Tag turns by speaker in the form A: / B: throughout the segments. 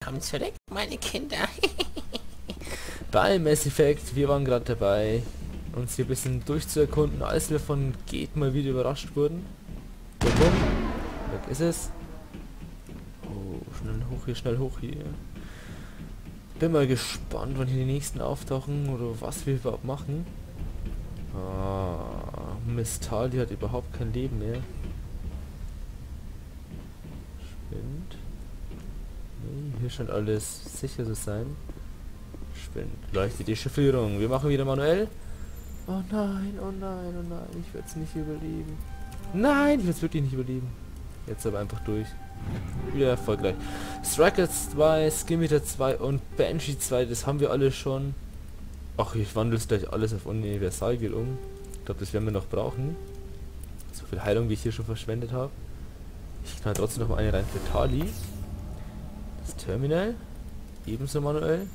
A: Kommt zurück, meine Kinder.
B: Bei Mass Effect, wir waren gerade dabei, uns hier ein bisschen durchzuerkunden, als wir von Geht mal wieder überrascht wurden. Bum, bum. Weg ist es. Oh, schnell hoch hier. Bin mal gespannt, wann hier die nächsten auftauchen oder was wir überhaupt machen. Ah, Miss Tali hat überhaupt kein Leben mehr. Spinnt. Nee, hier scheint alles sicher zu sein. Spinnt. Leuchtet die Chiffrierung. Wir machen wieder manuell. Oh nein, oh nein, oh nein. Ich werde es nicht überleben. Nein, ich werde es wirklich nicht überleben. Jetzt aber einfach durch. Wieder erfolgreich. Strikers 2, Skimitar 2 und Banshee 2, das haben wir alle schon. Ach, ich wandle es gleich alles auf Universalgel um. Ich glaube, das werden wir noch brauchen. So viel Heilung, wie ich hier schon verschwendet habe. Ich knall trotzdem noch mal eine rein für Tali. Das Terminal. Ebenso manuell.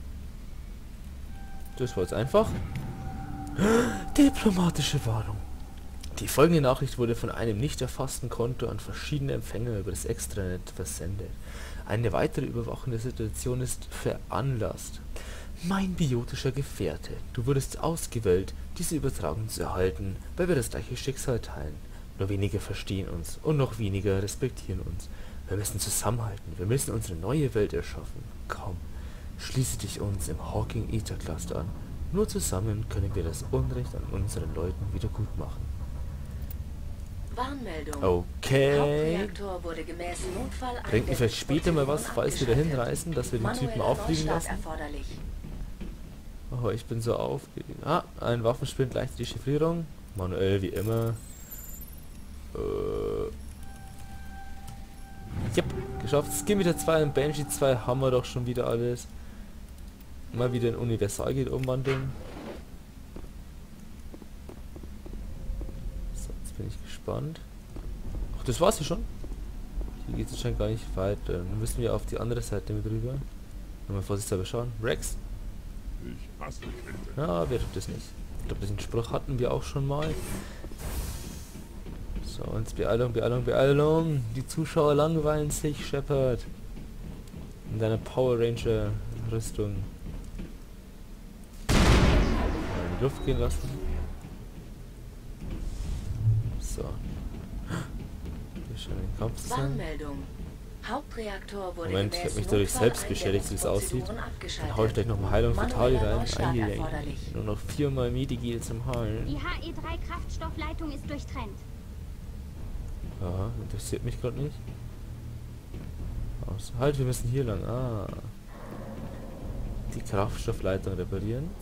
B: Das war jetzt einfach. Diplomatische Warnung. Die folgende Nachricht wurde von einem nicht erfassten Konto an verschiedene Empfänger über das Extranet versendet. Eine weitere Überwachung der Situation ist veranlasst. Mein biotischer Gefährte, du wurdest ausgewählt, diese Übertragung zu erhalten, weil wir das gleiche Schicksal teilen. Nur wenige verstehen uns und noch weniger respektieren uns. Wir müssen zusammenhalten, wir müssen unsere neue Welt erschaffen. Komm, schließe dich uns im Hawking Ether Cluster an. Nur zusammen können wir das Unrecht an unseren Leuten wieder gut machen.
C: Warnmeldung.
B: Okay.
C: Hauptreaktor wurde gemäß Notfall
B: Bringt mir vielleicht später mal was, falls wir da hinreißen, dass wir den Typen auffliegen lassen.
C: Erforderlich.
B: Oh, ich bin so aufgeregt. Ah, ein Waffenspind leichtet die Chiffrierung. Manuell wie immer. Yep, geschafft. Skimitar 2 und Banshee 2 haben wir doch schon wieder alles. Mal wieder in Universalgel umwandeln. So, jetzt bin ich gespannt. Ach, das war's ja schon. Hier geht es anscheinend gar nicht weiter. Dann müssen wir auf die andere Seite mit rüber. Mal vorsichtshalber schauen. Rex?
D: Ich hasse Kinder.
B: Ja, wer tut das nicht? Ich glaube, diesen Spruch hatten wir auch schon mal. So, und Beeilung, Beeilung, Beeilung. Die Zuschauer langweilen sich, Shepard. In deiner Power Ranger Rüstung. Mal in die Luft gehen lassen. So. Wir schauen den Kampf zu sein.
C: Warnmeldung. Hauptreaktor wurde
B: Moment, ich
C: gemäß
B: habe mich dadurch
C: Notfall
B: selbst beschädigt, wie es aussieht.
C: Einleitungsprozeduren
B: Dann hau ich gleich nochmal Heilung für Tali
C: Manueller
B: rein.
C: Neustart
B: Eieiei.
C: erforderlich.
B: Nur noch 4-mal Medigel zum Heilen.
E: Die HE3-Kraftstoffleitung ist durchtrennt.
B: Ja, interessiert mich gerade nicht. Aus. Halt, wir müssen hier lang. Ah. Die Kraftstoffleitung reparieren.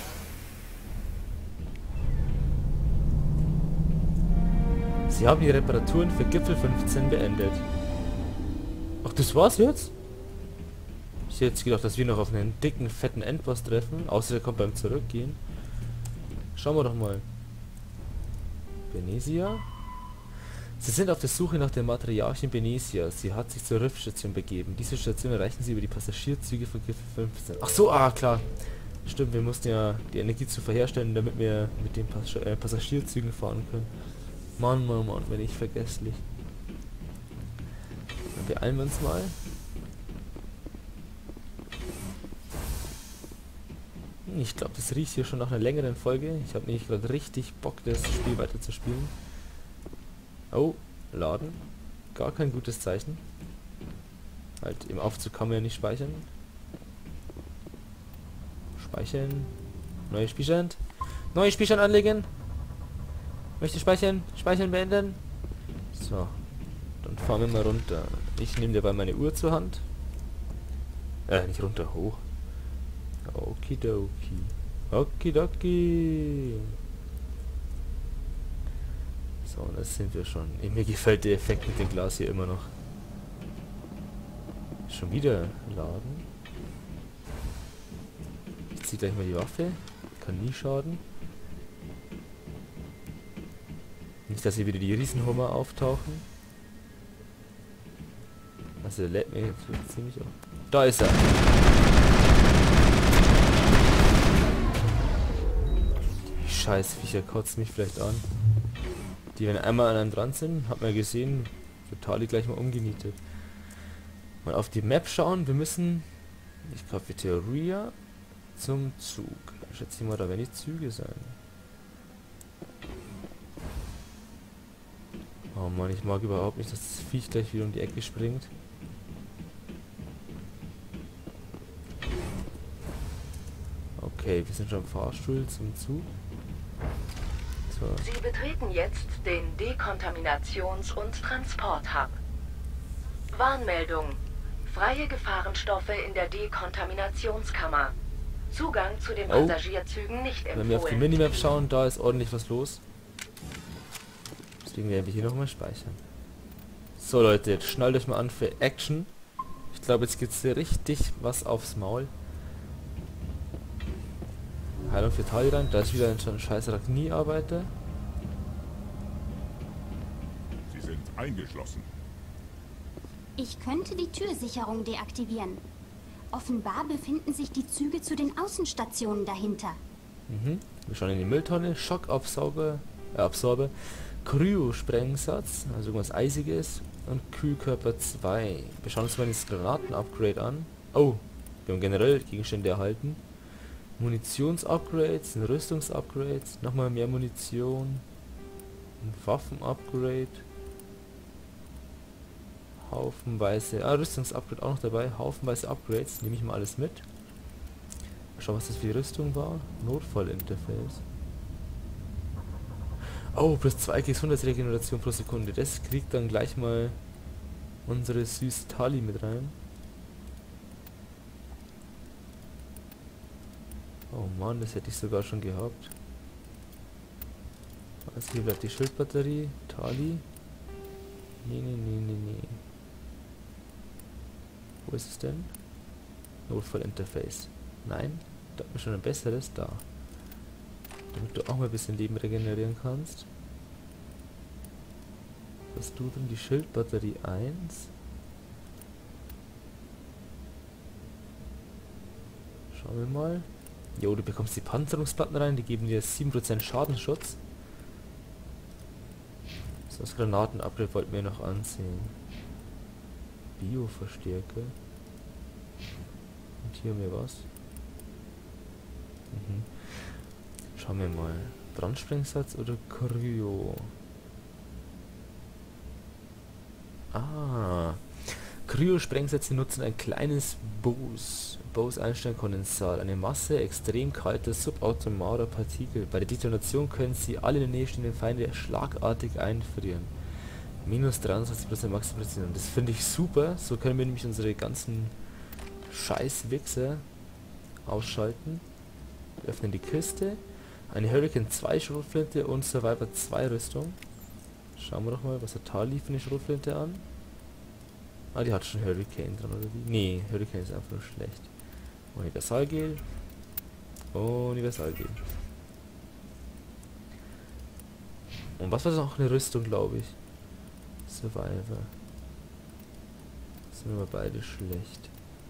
B: Sie haben die Reparaturen für Gipfel 15 beendet. Ach, das war's jetzt? Ich hätte jetzt gedacht, dass wir noch auf einen dicken, fetten Endboss treffen. Außer der kommt beim Zurückgehen. Schauen wir doch mal. Benesia. Sie sind auf der Suche nach der Matriarchin Benesia. Sie hat sich zur Riff-Station begeben. Diese Station erreichen Sie über die Passagierzüge von Gipfel 15. Ach so, ah, klar. Stimmt, wir mussten ja die Energie zu verherstellen, damit wir mit den Passagierzügen fahren können. Mann, Mann, Mann, bin ich vergesslich. Dann beeilen wir uns mal. Ich glaube, das riecht hier schon nach einer längeren Folge. Ich habe nämlich gerade richtig Bock, das Spiel weiter zu spielen. Oh, laden. Gar kein gutes Zeichen. Halt, im Aufzug kann man ja nicht speichern. Speichern. Neuer Spielstand. Neuer Spielstand anlegen. Möchte speichern. Speichern beenden. So. Dann fahren wir mal runter. Ich nehme dabei meine Uhr zur Hand. Nicht runter, hoch. Okidoki. Okidoki. So, das sind wir schon. Mir gefällt der Effekt mit dem Glas hier immer noch. Schon wieder laden. Ich ziehe gleich mal die Waffe. Kann nie schaden. Nicht, dass hier wieder die Riesenhummer auftauchen. Also der lädt mir jetzt ziemlich auf. Da ist er. Die Scheißviecher kotzen mich vielleicht an. Die, wenn einmal an einem dran sind, hat man gesehen, wird Tali gleich mal umgenietet. Mal auf die Map schauen. Wir müssen, ich Cafeteria zum Zug. Ich schätze mal, da werden die Züge sein. Oh Mann, ich mag überhaupt nicht, dass das Viech gleich wieder um die Ecke springt. Okay, wir sind schon im Fahrstuhl zum Zug. So.
C: Sie betreten jetzt den Dekontaminations- und Transport-Hub. Warnmeldung. Freie Gefahrenstoffe in der Dekontaminationskammer. Zugang zu den Passagierzügen nicht
B: Wenn wir auf die
C: empfohlen.
B: Minimap schauen, da ist ordentlich was los. Deswegen werden wir hier nochmal speichern. So Leute, jetzt schnallt euch mal an für Action. Ich glaube, jetzt geht's richtig was aufs Maul. Heilung für Taliban, da ist wieder ein scheiß Ragni-Arbeiter.
D: Sie sind eingeschlossen.
E: Ich könnte die Türsicherung deaktivieren. Offenbar befinden sich die Züge zu den Außenstationen dahinter.
B: Wir schauen in die Mülltonne. Schockabsorber, Kryo-Sprengsatz, also irgendwas Eisiges. Und Kühlkörper 2. Wir schauen uns mal das Granaten-Upgrade an. Oh, wir haben generell Gegenstände erhalten. Munitions-Upgrades, Rüstungs-Upgrades, nochmal mehr Munition, ein Waffen-Upgrade, haufenweise, Rüstungs-Upgrade auch noch dabei, haufenweise Upgrades, nehme ich mal alles mit. Schau, was das für die Rüstung war. Notfall-Interface. Oh, plus 2 Keks 100 Regeneration pro Sekunde, das kriegt dann gleich mal unsere süße Tali mit rein. Oh Mann, das hätte ich sogar schon gehabt. Also hier bleibt die Schildbatterie. Tali. Nee. Wo ist es denn? Notfallinterface. Nein, da hat mir schon ein besseres da. Damit du auch mal ein bisschen Leben regenerieren kannst. Hast du denn die Schildbatterie 1? Schauen wir mal. Jo, du bekommst die Panzerungsplatten rein, die geben dir 7% Schadensschutz. So, das Granaten-Upgrade wollten wir noch ansehen. Bio-Verstärker. Und hier haben wir was. Schauen wir mal. Brandsprengsatz oder Kryo? Kryo-Sprengsätze nutzen ein kleines Bose-Einstein-Kondensat, eine Masse extrem kalter subatomarer Partikel. Bei der Detonation können sie alle in der Nähe stehenden Feinde schlagartig einfrieren. Minus 23% Maximum. Das finde ich super. So können wir nämlich unsere ganzen Scheiß-Wichser ausschalten. Wir öffnen die Kiste. Eine Hurricane 2 Schrotflinte und Survivor 2 Rüstung. Schauen wir doch mal, was hat Tali für eine Schrotflinte an. Ah, die hat schon Hurricane dran, oder wie? Nee, Hurricane ist einfach nur schlecht. Universalgel. Universalgel. Und was war das noch? Eine Rüstung, glaube ich. Survivor. Sind wir beide schlecht.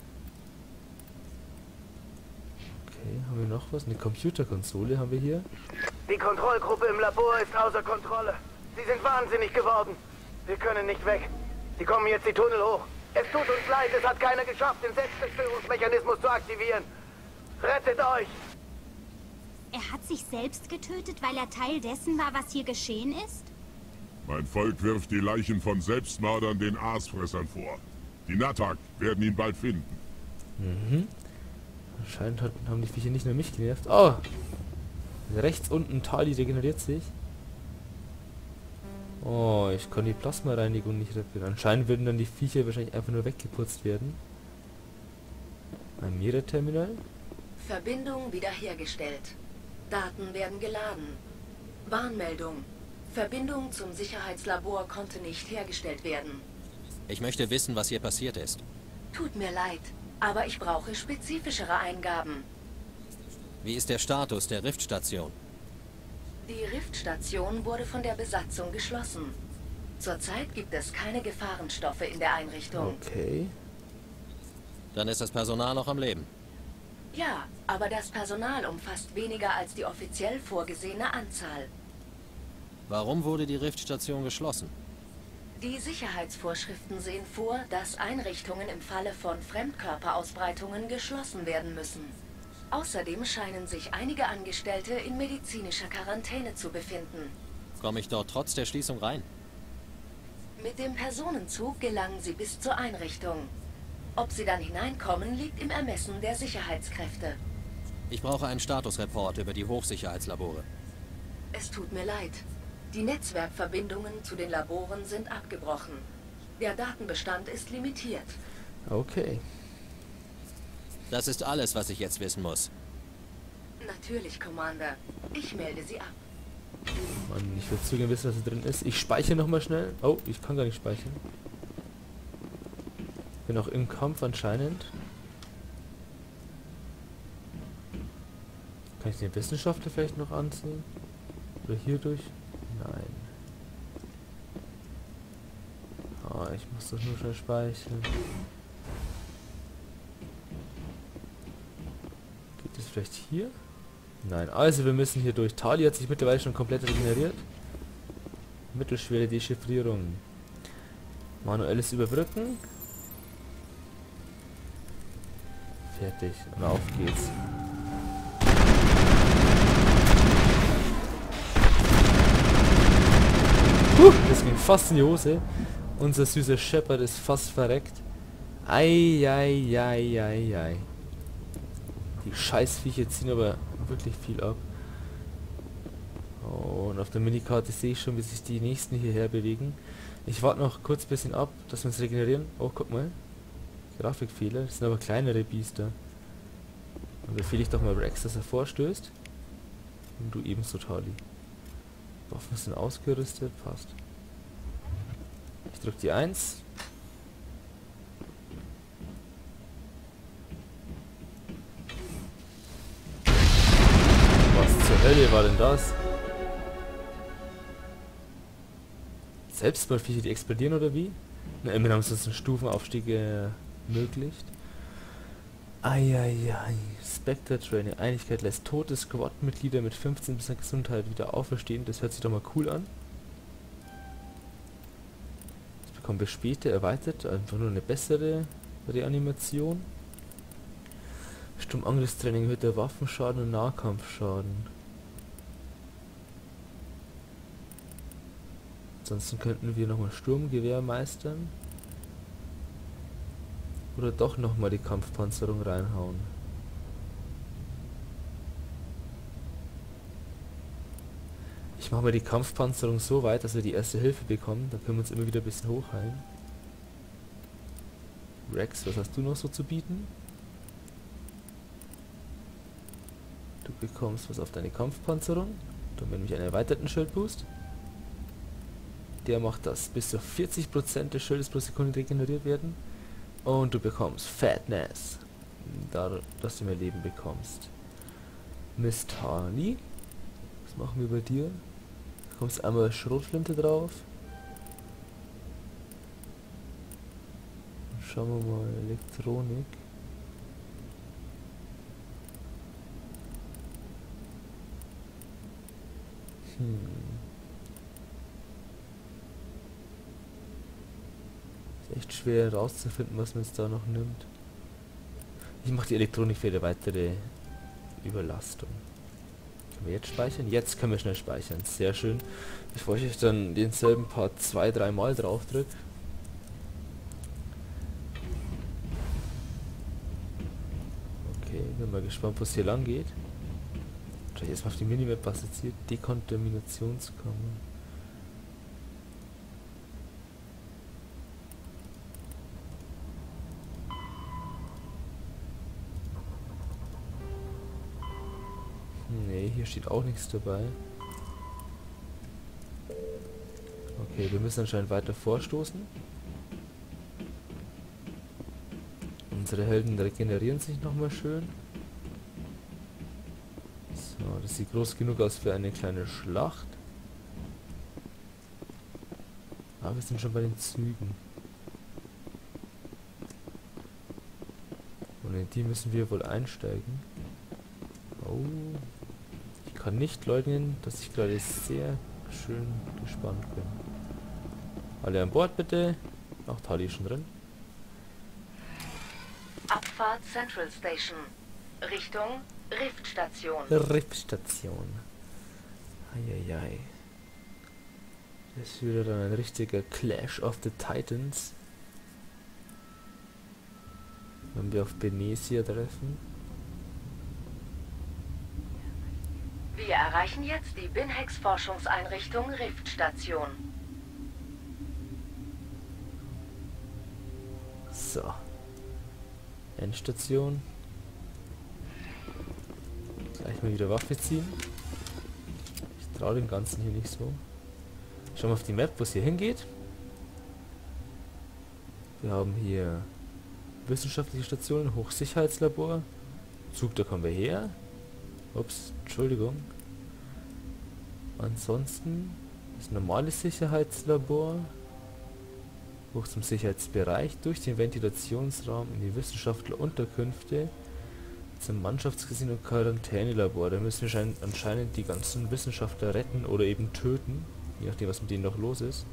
B: Okay, haben wir noch was? Eine Computerkonsole haben wir hier.
F: Die Kontrollgruppe im Labor ist außer Kontrolle. Sie sind wahnsinnig geworden. Wir können nicht weg. Sie kommen jetzt die Tunnel hoch. Es tut uns leid, es hat keiner geschafft, den Selbstzerstörungsmechanismus zu aktivieren. Rettet euch!
E: Er hat sich selbst getötet, weil er Teil dessen war, was hier geschehen ist?
D: Mein Volk wirft die Leichen von Selbstmördern den Aasfressern vor. Die Natak werden ihn bald finden.
B: Anscheinend haben die Viecher nicht nur mich genervt. Oh! Rechts unten Tali regeneriert sich. Oh, ich kann die Plasmareinigung nicht reparieren. Anscheinend würden dann die Viecher wahrscheinlich einfach nur weggeputzt werden. Ein Mira-Terminal.
C: Verbindung wiederhergestellt. Daten werden geladen. Warnmeldung. Verbindung zum Sicherheitslabor konnte nicht hergestellt werden.
G: Ich möchte wissen, was hier passiert ist.
C: Tut mir leid, aber ich brauche spezifischere Eingaben.
G: Wie ist der Status der Riftstation?
C: Die Riftstation wurde von der Besatzung geschlossen. Zurzeit gibt es keine Gefahrenstoffe in der Einrichtung.
B: Okay.
G: Dann ist das Personal noch am Leben.
C: Ja, aber das Personal umfasst weniger als die offiziell vorgesehene Anzahl.
G: Warum wurde die Riftstation geschlossen?
C: Die Sicherheitsvorschriften sehen vor, dass Einrichtungen im Falle von Fremdkörperausbreitungen geschlossen werden müssen. Außerdem scheinen sich einige Angestellte in medizinischer Quarantäne zu befinden.
G: Komme ich dort trotz der Schließung rein?
C: Mit dem Personenzug gelangen sie bis zur Einrichtung. Ob sie dann hineinkommen, liegt im Ermessen der Sicherheitskräfte.
G: Ich brauche einen Statusreport über die Hochsicherheitslabore.
C: Es tut mir leid. Die Netzwerkverbindungen zu den Laboren sind abgebrochen. Der Datenbestand ist limitiert.
B: Okay.
G: Das ist alles, was ich jetzt wissen muss.
C: Natürlich, Commander. Ich melde Sie ab.
B: Mann, ich will zögern wissen, was da drin ist. Ich speichere nochmal schnell. Oh, ich kann gar nicht speichern. Bin auch im Kampf anscheinend. Kann ich den Wissenschaftler vielleicht noch ansehen? Oder hierdurch? Nein. Ah, ich muss das nur schnell speichern. Geht es vielleicht hier? Nein, also wir müssen hier durch. Tali hat sich mittlerweile schon komplett regeneriert. Mittelschwere Dechiffrierung. Manuelles Überbrücken. Fertig. Und auf geht's. Das ging fast in die Hose. Unser süßer Shepard ist fast verreckt. Ei. Die Scheißviecher ziehen aber wirklich viel ab. Oh, und auf der Minikarte sehe ich schon, wie sich die nächsten hierher bewegen. Ich warte noch kurz ein bisschen ab, dass wir uns regenerieren. Oh, guck mal. Grafikfehler. Das sind aber kleinere Biester. Dann befehle ich doch mal Rex, dass er vorstößt. Und du ebenso, Tali. Waffen sind ausgerüstet. Passt. Ich drücke die 1. Was zur Hölle war denn das? Selbstmordviecher, die explodieren oder wie? Na, immerhin haben sie uns einen Stufenaufstieg ermöglicht. Eieiei. Spectre Training. Einigkeit lässt tote Squad-Mitglieder mit 15% Gesundheit wieder auferstehen. Das hört sich doch mal cool an. Das bekommen wir später erweitert. Einfach nur eine bessere Reanimation. Sturmangriffstraining erhöht der Waffenschaden und Nahkampfschaden. Ansonsten könnten wir nochmal Sturmgewehr meistern. Oder doch nochmal die Kampfpanzerung reinhauen. Ich mache mal die Kampfpanzerung so weit, dass wir die erste Hilfe bekommen. Da können wir uns immer wieder ein bisschen hochheilen. Rex, was hast du noch so zu bieten? Du bekommst was auf deine Kampfpanzerung. Dann nämlich einen erweiterten Schildboost. Der macht das. Bis zu 40% des Schildes pro Sekunde regeneriert werden. Und du bekommst Fatness. Dadurch, dass du mehr Leben bekommst. Miss Tali. Was machen wir bei dir? Du bekommst einmal Schrotflinte drauf. Schauen wir mal. Elektronik. Ist echt schwer herauszufinden, was man jetzt da noch nimmt. Ich mache die Elektronik für eine weitere Überlastung. Können wir jetzt speichern? Jetzt können wir schnell speichern. Sehr schön. Bevor ich euch dann denselben Part 2-3 Mal drauf drücke. Okay, bin mal gespannt, wo es hier lang geht. Jetzt mal auf die Minimap assoziiert. Dekontaminationskammer. Nee, hier steht auch nichts dabei. Okay, wir müssen anscheinend weiter vorstoßen. Unsere Helden regenerieren sich nochmal schön. So, das sieht groß genug aus für eine kleine Schlacht. Aber wir sind schon bei den Zügen. Und in die müssen wir wohl einsteigen. Oh. Ich kann nicht leugnen, dass ich gerade sehr schön gespannt bin. Alle an Bord bitte. Auch Tali ist schon drin.
C: Abfahrt Central Station. Richtung Riftstation.
B: Riftstation. Eieiei. Das ist wieder dann ein richtiger Clash of the Titans. Wenn wir auf Benezia treffen.
C: Wir erreichen jetzt die Binhex Forschungseinrichtung Riftstation.
B: So. Endstation. Gleich mal wieder Waffe ziehen. Ich traue dem Ganzen hier nicht so. Schauen wir auf die Map, wo es hier hingeht. Wir haben hier wissenschaftliche Stationen, Hochsicherheitslabor. Zug, da kommen wir her. Ups, Entschuldigung. Ansonsten das normale Sicherheitslabor. Hoch zum Sicherheitsbereich, durch den Ventilationsraum in die Wissenschaftlerunterkünfte, zum Mannschaftsgesinn- und Quarantänelabor. Da müssen wir anscheinend die ganzen Wissenschaftler retten oder eben töten, je nachdem was mit denen noch los ist.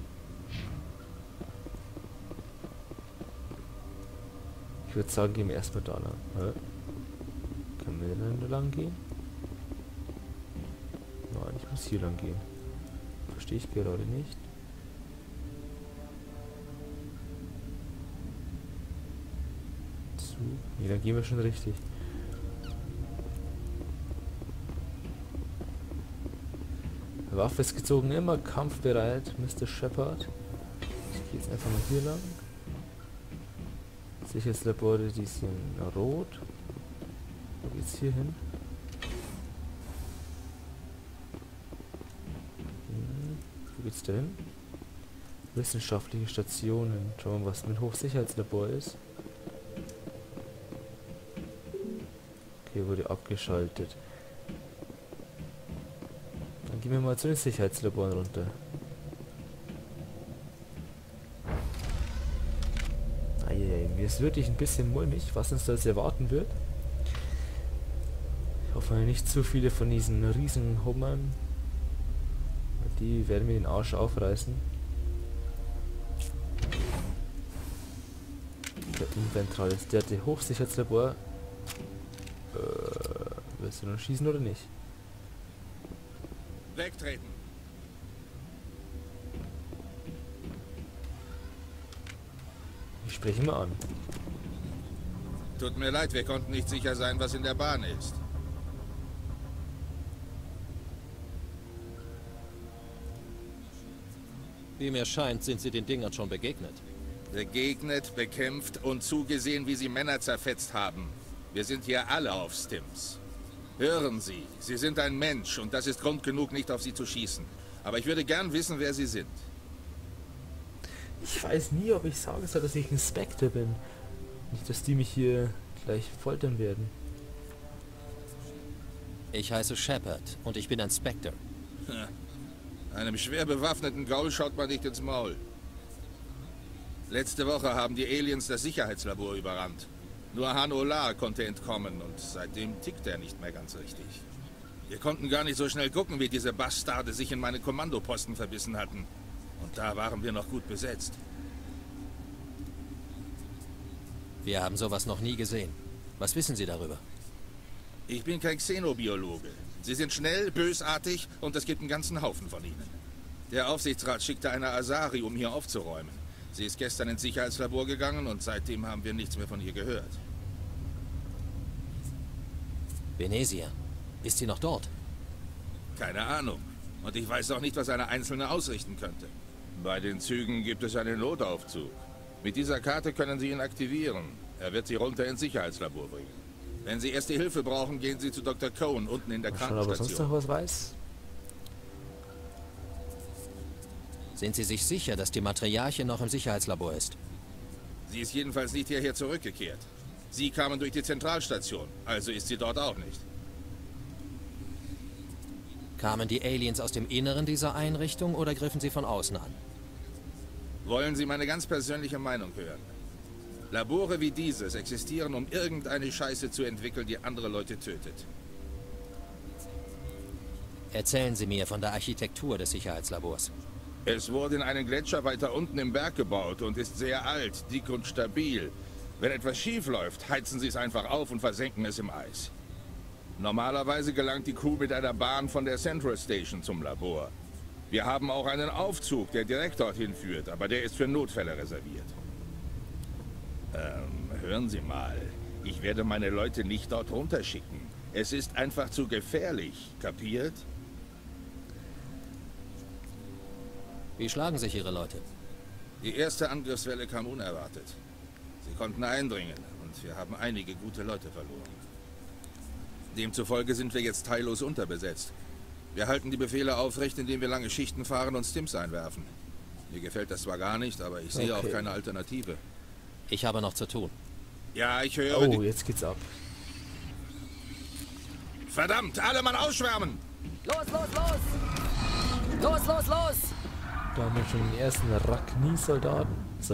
B: Ich würde sagen, gehen wir erstmal da lang. Können wir denn da lang gehen? Nein, ich muss hier lang gehen. Verstehe ich gerade nicht. Nee, dann gehen wir schon richtig. Waffe ist gezogen, immer kampfbereit, Mr. Shepard. Ich gehe jetzt einfach mal hier lang. Sicherheitslabore, die ist hier in Rot. Wo geht's hier hin? Wo geht's da hin? Wissenschaftliche Stationen. Schauen wir mal, was mit Hochsicherheitslabor ist. Okay, wurde abgeschaltet. Dann gehen wir mal zu den Sicherheitslaboren runter. Eieiei, mir ist wirklich ein bisschen mulmig, was uns da jetzt erwarten wird. Ich hoffe nicht zu viele von diesen riesen Hummern. Die werden mir den Arsch aufreißen. Der Inventral ist der Hochsicherheitslabor. Willst du noch schießen oder nicht?
H: Wegtreten.
B: Ich spreche mal an.
H: Tut mir leid, wir konnten nicht sicher sein, was in der Bahn ist.
G: Wie mir scheint, sind Sie den Dingern schon begegnet.
H: Begegnet, bekämpft und zugesehen, wie sie Männer zerfetzt haben. Wir sind hier alle auf Stims. Hören Sie, Sie sind ein Mensch und das ist Grund genug, nicht auf Sie zu schießen. Aber ich würde gern wissen, wer Sie sind.
B: Ich weiß nie, ob ich sagen soll, dass ich ein Spectre bin. Nicht, dass die mich hier gleich foltern werden.
G: Ich heiße Shepard und ich bin ein Spectre.
H: Einem schwer bewaffneten Gaul schaut man nicht ins Maul. Letzte Woche haben die Aliens das Sicherheitslabor überrannt. Nur Han Olar konnte entkommen und seitdem tickt er nicht mehr ganz richtig. Wir konnten gar nicht so schnell gucken, wie diese Bastarde sich in meine Kommandoposten verbissen hatten. Und da waren wir noch gut besetzt.
G: Wir haben sowas noch nie gesehen. Was wissen Sie darüber?
H: Ich bin kein Xenobiologe. Sie sind schnell, bösartig und es gibt einen ganzen Haufen von ihnen. Der Aufsichtsrat schickte eine Asari, um hier aufzuräumen. Sie ist gestern ins Sicherheitslabor gegangen und seitdem haben wir nichts mehr von ihr gehört.
G: Benezia. Ist sie noch dort?
H: Keine Ahnung. Und ich weiß auch nicht, was eine Einzelne ausrichten könnte. Bei den Zügen gibt es einen Notaufzug. Mit dieser Karte können Sie ihn aktivieren. Er wird Sie runter ins Sicherheitslabor bringen. Wenn Sie erste Hilfe brauchen, gehen Sie zu Dr. Cohn unten in der
B: Krankenstation. Aber sonst noch was weiß?
G: Sind Sie sich sicher, dass die Matriarchin noch im Sicherheitslabor ist?
H: Sie ist jedenfalls nicht hierher zurückgekehrt. Sie kamen durch die Zentralstation, also ist sie dort auch nicht.
G: Kamen die Aliens aus dem Inneren dieser Einrichtung oder griffen sie von außen an?
H: Wollen Sie meine ganz persönliche Meinung hören? Labore wie dieses existieren, um irgendeine Scheiße zu entwickeln, die andere Leute tötet.
G: Erzählen Sie mir von der Architektur des Sicherheitslabors.
H: Es wurde in einen Gletscher weiter unten im Berg gebaut und ist sehr alt, dick und stabil. Wenn etwas schief läuft, heizen sie es einfach auf und versenken es im Eis. Normalerweise gelangt die Crew mit einer Bahn von der Central Station zum Labor. Wir haben auch einen Aufzug, der direkt dorthin führt, aber der ist für Notfälle reserviert. Hören Sie mal. Ich werde meine Leute nicht dort runterschicken. Es ist einfach zu gefährlich, kapiert?
G: Wie schlagen sich Ihre Leute?
H: Die erste Angriffswelle kam unerwartet. Sie konnten eindringen und wir haben einige gute Leute verloren. Demzufolge sind wir jetzt teillos unterbesetzt. Wir halten die Befehle aufrecht, indem wir lange Schichten fahren und Stims einwerfen. Mir gefällt das zwar gar nicht, aber ich sehe auch keine Alternative.
G: Ich habe noch zu tun.
H: Ja, ich höre...
B: Oh, jetzt geht's ab.
H: Verdammt, alle Mann ausschwärmen!
A: Los, los, los! Los, los, los!
B: Da haben wir schon den ersten Rachni-Soldaten.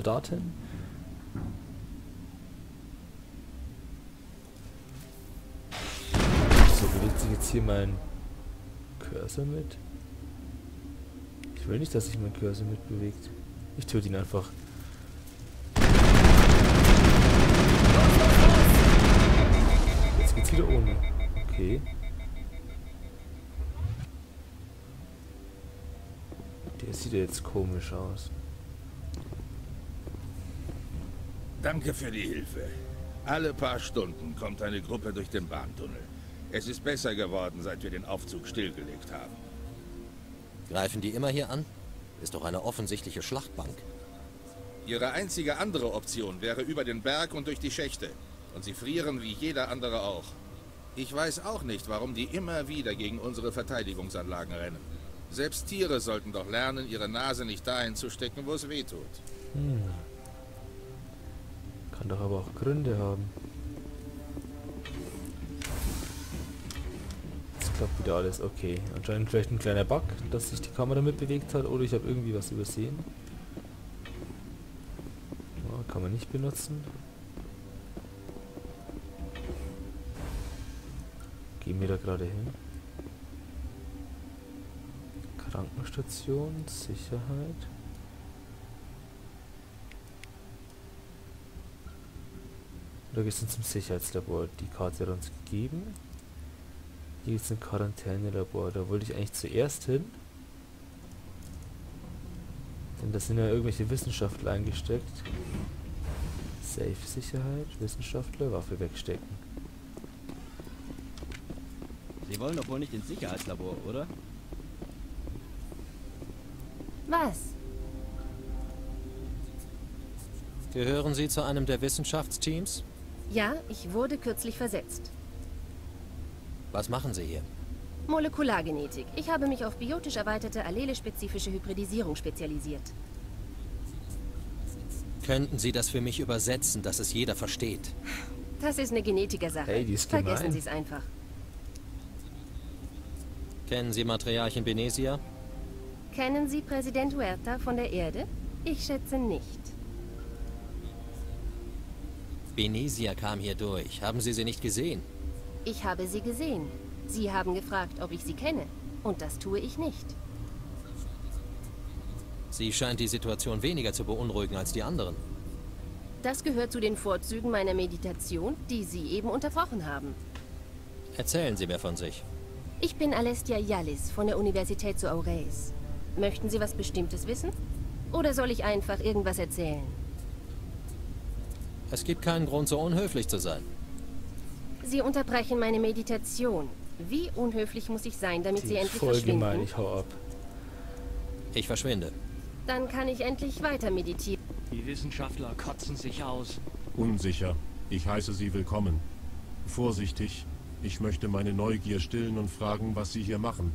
B: So, bewegt sich jetzt hier mein Cursor mit? Ich will nicht, dass sich mein Cursor mitbewegt. Ich töte ihn einfach. Jetzt geht's wieder ohne. Okay. Der sieht ja jetzt komisch aus.
H: Danke für die Hilfe. Alle paar Stunden kommt eine Gruppe durch den Bahntunnel. Es ist besser geworden, seit wir den Aufzug stillgelegt haben.
G: Greifen die immer hier an? Ist doch eine offensichtliche Schlachtbank.
H: Ihre einzige andere Option wäre über den Berg und durch die Schächte. Und sie frieren wie jeder andere auch. Ich weiß auch nicht, warum die immer wieder gegen unsere Verteidigungsanlagen rennen. Selbst Tiere sollten doch lernen, ihre Nase nicht dahin zu stecken, wo es weh tut.
B: Kann doch aber auch Gründe haben. Jetzt klappt wieder alles. Okay. Anscheinend vielleicht ein kleiner Bug, dass sich die Kamera mitbewegt hat, oder ich habe irgendwie was übersehen. Ja, kann man nicht benutzen. Gehen wir da gerade hin? Krankenstation, Sicherheit. Da geht es zum Sicherheitslabor. Die Karte hat uns gegeben. Hier ist ein Quarantänelabor. Da wollte ich eigentlich zuerst hin. Denn da sind ja irgendwelche Wissenschaftler eingesteckt. Safe-Sicherheit, Wissenschaftler, Waffe wegstecken.
I: Sie wollen doch wohl nicht ins Sicherheitslabor, oder?
A: Was?
G: Gehören Sie zu einem der Wissenschaftsteams?
A: Ja, ich wurde kürzlich versetzt.
G: Was machen Sie hier?
A: Molekulargenetik. Ich habe mich auf biotisch erweiterte allelespezifische Hybridisierung spezialisiert.
G: Könnten Sie das für mich übersetzen, dass es jeder versteht?
A: Das ist eine Genetikersache.
B: Hey, die ist
A: Vergessen
B: gemein.
A: Sie es einfach.
G: Kennen Sie Matriarchin Benesia?
A: Kennen Sie Präsident Huerta von der Erde? Ich schätze nicht.
G: Benesia kam hier durch. Haben Sie sie nicht gesehen?
A: Ich habe sie gesehen. Sie haben gefragt, ob ich sie kenne. Und das tue ich nicht.
G: Sie scheint die Situation weniger zu beunruhigen als die anderen.
A: Das gehört zu den Vorzügen meiner Meditation, die Sie eben unterbrochen haben.
G: Erzählen Sie mir von sich.
A: Ich bin Alestia Yallis von der Universität zu Aureis. Möchten Sie was Bestimmtes wissen? Oder soll ich einfach irgendwas erzählen?
G: Es gibt keinen Grund, so unhöflich zu sein.
A: Sie unterbrechen meine Meditation. Wie unhöflich muss ich sein, damit Sie endlich
B: voll
A: verschwinden?
B: gemein, ich hau ab.
G: Ich verschwinde.
A: Dann kann ich endlich weiter meditieren.
I: Die Wissenschaftler kotzen sich aus.
J: Unsicher. Ich heiße Sie willkommen. Vorsichtig. Ich möchte meine Neugier stillen und fragen, was Sie hier machen.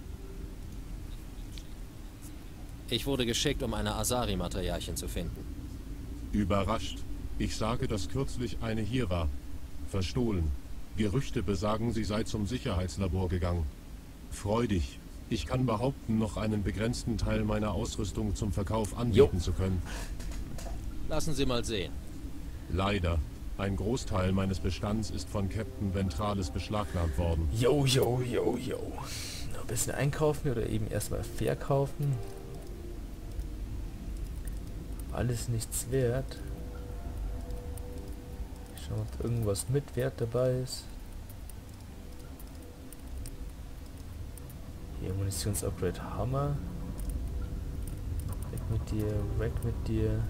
G: Ich wurde geschickt, um eine Asari-Matriarchin zu finden.
J: Überrascht. Ich sage, dass kürzlich eine hier war. Verstohlen. Gerüchte besagen, sie sei zum Sicherheitslabor gegangen. Freudig. Ich kann behaupten, noch einen begrenzten Teil meiner Ausrüstung zum Verkauf anbieten zu können.
G: Lassen Sie mal sehen.
J: Leider. Ein Großteil meines Bestands ist von Captain Ventrales beschlagnahmt worden.
B: Yo. Noch ein bisschen einkaufen oder eben erstmal verkaufen. Alles nichts wert. Ich schau mal, ob irgendwas mit Wert dabei ist. Hier Munitionsupgrade Hammer. Weg mit dir, weg mit dir.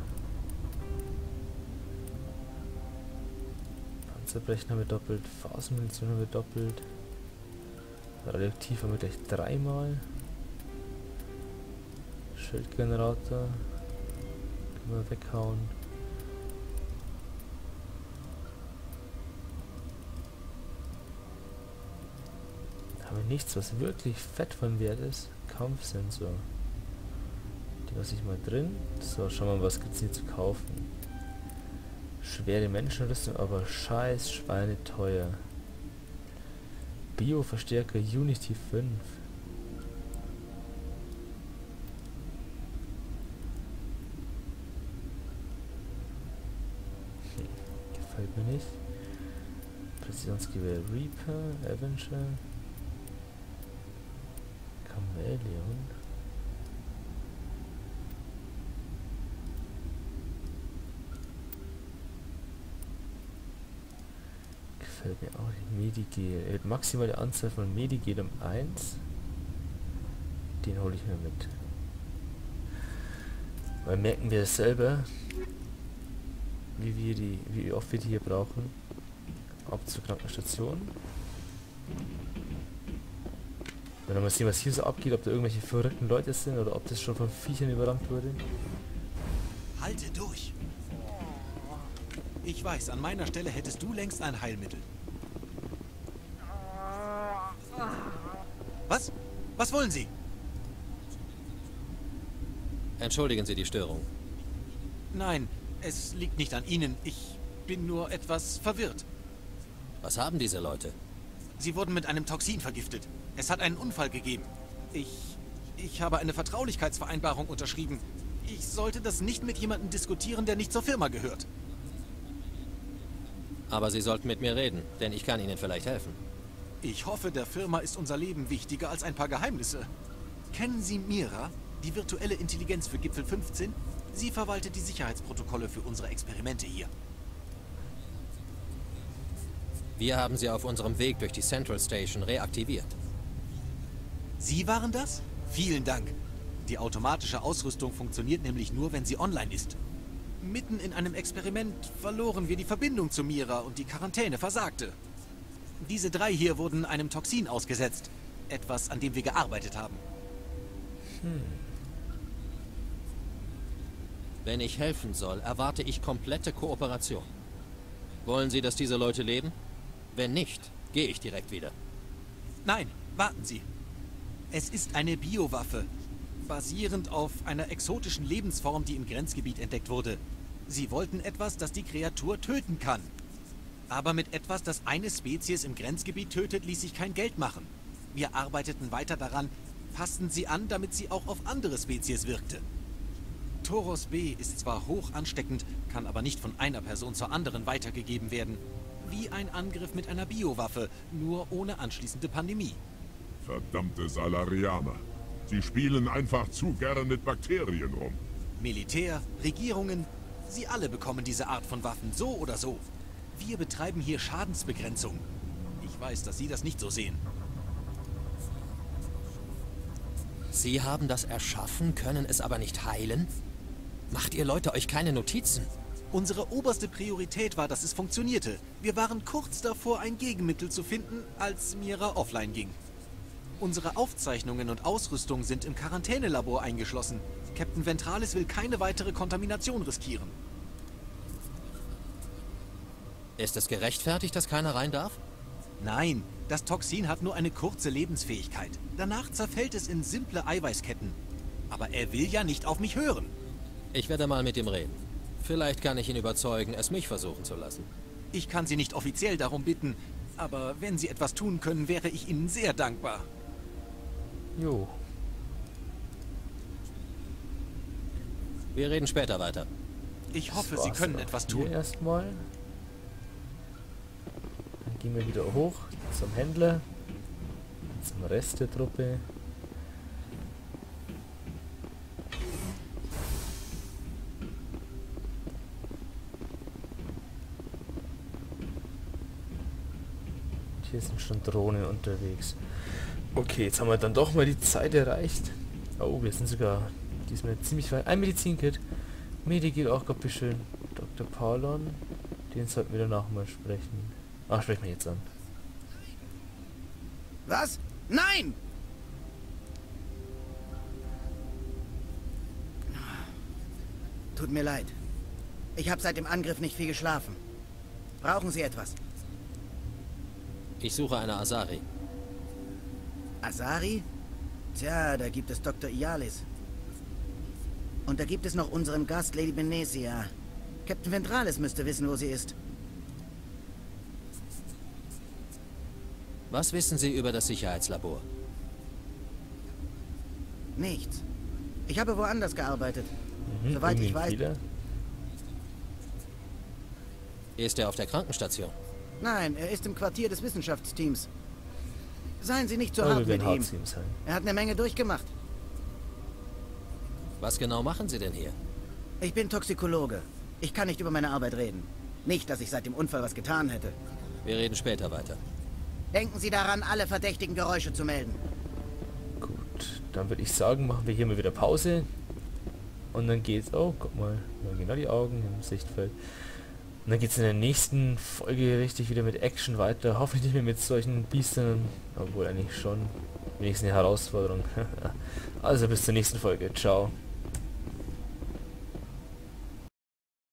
B: Panzerbrechen haben wir doppelt, Phasenmunition haben wir doppelt. Radioaktiv haben wir gleich 3-mal. Schildgenerator. Können wir weghauen. Da haben wir nichts, was wirklich fett von Wert ist. Kampfsensor. Die lasse ich mal drin. So, schauen wir mal, was gibt es hier zu kaufen. Schwere Menschenrüstung, aber scheiß Schweine teuer. Bio-Verstärker Unity 5. Gefällt mir nicht. Präzisionsgewehr Reaper, Avenger. Chameleon. Gefällt mir auch nicht. Medigel. Maximale Anzahl von Medigel um 1. Den hole ich mir mit. Weil merken wir es selber, wie oft wir die hier brauchen. Ab zur Krankenstation. Wenn wir mal sehen, was hier so abgeht, ob da irgendwelche verrückten Leute sind oder ob das schon von Viechern überrannt wurde.
K: Halte durch! Ich weiß, an meiner Stelle hättest du längst ein Heilmittel. Was? Was wollen Sie?
G: Entschuldigen Sie die Störung.
K: Nein, es liegt nicht an Ihnen. Ich bin nur etwas verwirrt.
G: Was haben diese Leute?
K: Sie wurden mit einem Toxin vergiftet. Es hat einen Unfall gegeben. Ich habe eine Vertraulichkeitsvereinbarung unterschrieben. Ich sollte das nicht mit jemandem diskutieren, der nicht zur Firma gehört.
G: Aber Sie sollten mit mir reden, denn ich kann Ihnen vielleicht helfen.
K: Ich hoffe, der Firma ist unser Leben wichtiger als ein paar Geheimnisse. Kennen Sie Mira, die virtuelle Intelligenz für Gipfel 15? Sie verwaltet die Sicherheitsprotokolle für unsere Experimente hier.
G: Wir haben sie auf unserem Weg durch die Central Station reaktiviert.
K: Sie waren das? Vielen Dank. Die automatische Ausrüstung funktioniert nämlich nur, wenn sie online ist. Mitten in einem Experiment verloren wir die Verbindung zu Mira und die Quarantäne versagte. Diese 3 hier wurden einem Toxin ausgesetzt. Etwas, an dem wir gearbeitet haben.
G: Wenn ich helfen soll, erwarte ich komplette Kooperation. Wollen Sie, dass diese Leute leben? Wenn nicht, gehe ich direkt wieder.
K: Nein, warten Sie. Es ist eine Biowaffe, basierend auf einer exotischen Lebensform, die im Grenzgebiet entdeckt wurde. Sie wollten etwas, das die Kreatur töten kann. Aber mit etwas, das eine Spezies im Grenzgebiet tötet, ließ sich kein Geld machen. Wir arbeiteten weiter daran, passten sie an, damit sie auch auf andere Spezies wirkte. Toros B ist zwar hoch ansteckend, kann aber nicht von einer Person zur anderen weitergegeben werden. Wie ein Angriff mit einer Biowaffe, nur ohne anschließende Pandemie.
D: Verdammte Salarianer. Sie spielen einfach zu gern mit Bakterien rum.
K: Militär, Regierungen, sie alle bekommen diese Art von Waffen, so oder so. Wir betreiben hier Schadensbegrenzung. Ich weiß, dass Sie das nicht so sehen.
G: Sie haben das erschaffen, können es aber nicht heilen? Macht ihr Leute euch keine Notizen?
K: Unsere oberste Priorität war, dass es funktionierte. Wir waren kurz davor, ein Gegenmittel zu finden, als Mira offline ging. Unsere Aufzeichnungen und Ausrüstung sind im Quarantänelabor eingeschlossen. Captain Ventralis will keine weitere Kontamination riskieren.
G: Ist es gerechtfertigt, dass keiner rein darf?
K: Nein, das Toxin hat nur eine kurze Lebensfähigkeit. Danach zerfällt es in simple Eiweißketten. Aber er will ja nicht auf mich hören.
G: Ich werde mal mit ihm reden. Vielleicht kann ich ihn überzeugen, es mich versuchen zu lassen.
K: Ich kann Sie nicht offiziell darum bitten, aber wenn Sie etwas tun können, wäre ich Ihnen sehr dankbar.
B: Jo.
G: Wir reden später weiter.
K: Ich hoffe, Sie können etwas tun.
B: Hier erstmal. Dann gehen wir wieder hoch zum Händler, zum Rest der Truppe. Hier sind schon Drohnen unterwegs. Okay, jetzt haben wir dann doch mal die Zeit erreicht. Oh, wir sind sogar diesmal ziemlich weit. Ein Medizinkit. Medi geht auch gerade schön. Dr. Paulon. Den sollten wir danach mal sprechen. Ach, sprechen wir jetzt an.
F: Was? Nein! Tut mir leid. Ich habe seit dem Angriff nicht viel geschlafen. Brauchen Sie etwas?
G: Ich suche eine Asari.
F: Asari? Tja, da gibt es Dr. Ialis. Und da gibt es noch unseren Gast, Lady Benesia. Captain Ventrales müsste wissen, wo sie ist.
G: Was wissen Sie über das Sicherheitslabor?
F: Nichts. Ich habe woanders gearbeitet. Soweit ich weiß...
G: Ist er auf der Krankenstation?
F: Nein, er ist im Quartier des Wissenschaftsteams. Seien Sie nicht so hart mit ihm. Er hat eine Menge durchgemacht.
G: Was genau machen Sie denn hier?
F: Ich bin Toxikologe. Ich kann nicht über meine Arbeit reden. Nicht, dass ich seit dem Unfall was getan hätte.
G: Wir reden später weiter.
F: Denken Sie daran, alle verdächtigen Geräusche zu melden.
B: Gut, dann würde ich sagen, machen wir hier mal wieder Pause. Und dann geht's... Oh, guck mal. Ja, genau die Augen im Sichtfeld. Und dann geht es in der nächsten Folge richtig wieder mit Action weiter. Hoffentlich nicht mehr mit solchen Biestern. Obwohl eigentlich schon. Wenigstens eine Herausforderung. Also bis zur nächsten Folge. Ciao.